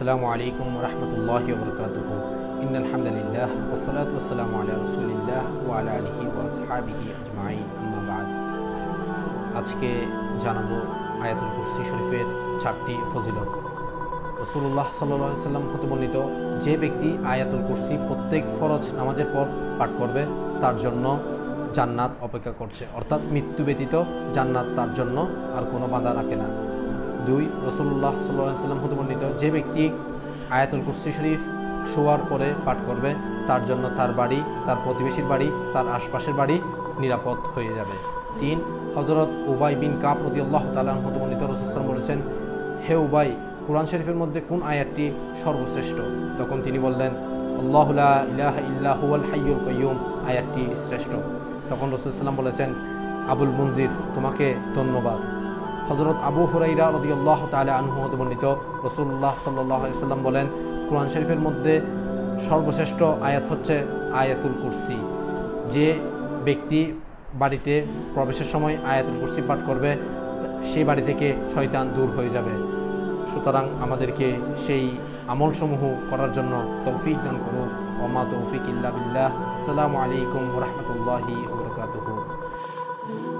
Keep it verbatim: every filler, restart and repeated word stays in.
আসসালামু আলাইকুম রহমতুল্লাহি ওয়া বারাকাতুহু। ইন্নাল হামদুলিল্লাহ ওয়াসসালাতু ওয়াসসালামু আলা রাসূলিল্লাহ ওয়া আলা আলিহি ওয়া আসহাবিহি আজমাইন, আম্মা বা'দ। আজকে জানাবো আয়াতুল কুরসি শরীফের চারটি ফজিলত। রাসূলুল্লাহ সাল্লাল্লাহু আলাইহি ওয়াসাল্লাম হতে বর্ণিত, যে ব্যক্তি আয়াতুল কুরসি প্রত্যেক ফরজ নামাজের পর পাঠ করবে তার জন্য জান্নাত অপেক্ষা করছে, অর্থাৎ মৃত্যু ব্যতীত জান্নাত তার জন্য আর কোনো বাধা রাখে না। দুই, রাসূলুল্লাহ সাল্লাল্লাহু আলাইহি ওয়াসাল্লাম হতে বর্ণিত, যে ব্যক্তি আয়াতুল কুরসি শরীফ শোয়ার পরে পাঠ করবে তার জন্য তার বাড়ি, তার প্রতিবেশীর বাড়ি, তার আশপাশের বাড়ি নিরাপদ হয়ে যাবে। তিন, হযরত উবাই বিন কাব রাদিয়াল্লাহু তাআলা আনহু হতে বর্ণিত, রাসূল সাল্লাল্লাহু আলাইহি ওয়াসাল্লাম বলেছেন, হে উবাই, কুরআন শরীফের মধ্যে কোন আয়াতটি সর্বশ্রেষ্ঠ? তখন তিনি বললেন, আল্লাহু লা ইলাহা ইল্লা হুয়াল হাইয়ুল কাইয়্যুম আয়াতটি শ্রেষ্ঠ। তখন রাসূল সাল্লাল্লাহু আলাইহি ওয়াসাল্লাম বলেছেন, আবুল মুনজির, তোমাকে ধন্যবাদ। হযরত আবু হুরাইরা রাদিয়াল্লাহু তাআলা আনহু হতে বর্ণিত, রাসূলুল্লাহ সাল্লাল্লাহু আলাইহি ওয়াসাল্লাম বলেন, কুরআন শরীফের মধ্যে সর্বশ্রেষ্ঠ আয়াত হচ্ছে আয়াতুল কুরসি। যে ব্যক্তি বাড়িতে প্রবেশের সময় আয়াতুল কুরসি পাঠ করবে সেই বাড়ি থেকে শয়তান দূর হয়ে যাবে। সুতরাং আমাদেরকে সেই আমলসমূহ করার জন্য তৌফিক দান করুন। ওয়া মা তৌফিক ইল্লা বিল্লাহ। আসসালামু আলাইকুম ওয়া রাহমাতুল্লাহি ওয়া বারাকাতুহু।